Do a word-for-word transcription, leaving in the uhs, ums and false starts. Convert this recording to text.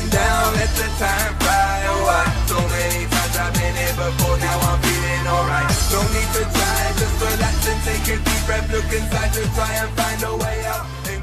down, let the time fly. Oh, I, so many times I've been here before, now I'm feeling alright. No need to try, just relax and take a deep breath. Look inside to try and find a way out.